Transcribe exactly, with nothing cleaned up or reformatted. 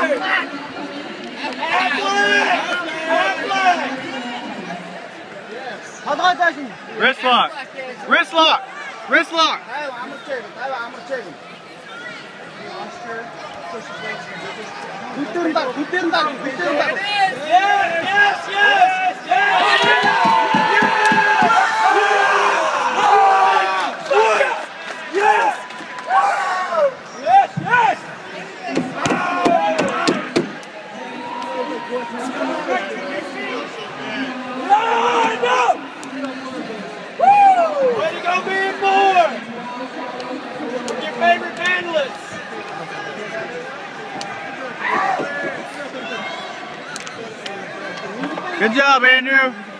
Wrist lock. Wrist lock. Wrist lock. 붙든다고, 붙든다고, 붙든다고. Yes, yes, yes, yes, yes, yes. Line up! Woo! Way to go, big boy! Your favorite panelists. Good job, Andrew.